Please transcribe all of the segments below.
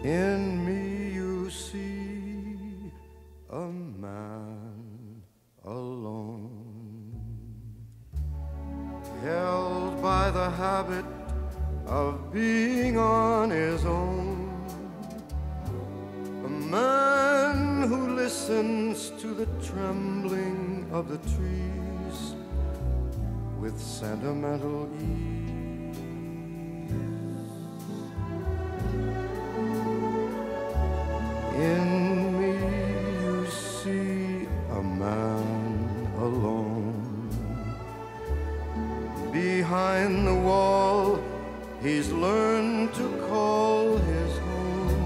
In me you see a man alone, held by the habit of being on his own. A man who listens to the trembling of the trees with sentimental ease. In me you see a man alone. Behind the wall he's learned to call his home.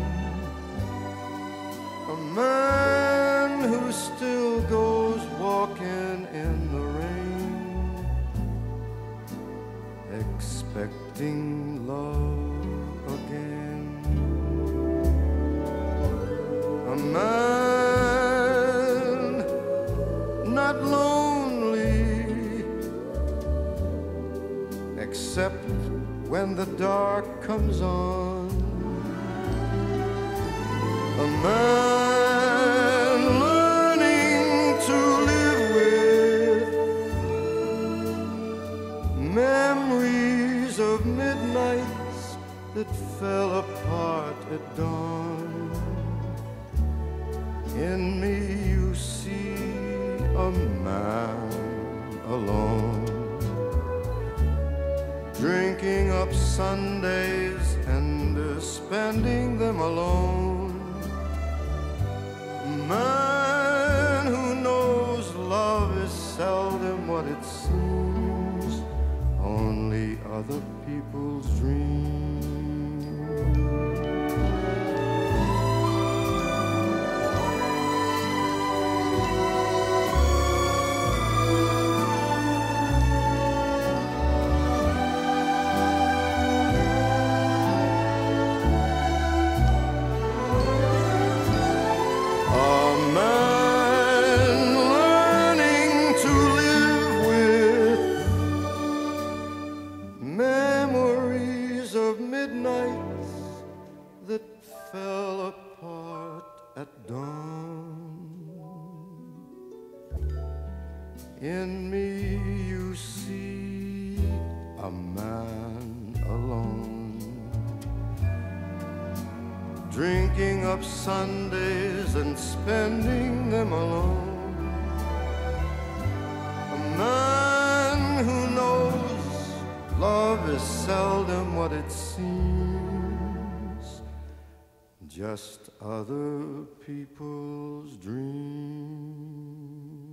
A man who still goes walking in the rain, expecting love again. A man not lonely, except when the dark comes on. A man learning to live with memories of midnights that fell apart at dawn. In me you see a man alone, drinking up Sundays and spending them alone. A man who knows love is seldom what it seems, only other people's dreams. That fell apart at dawn. In me you see a man alone, drinking up Sundays and spending them alone. A man who knows love is seldom what it seems, just other people's dreams.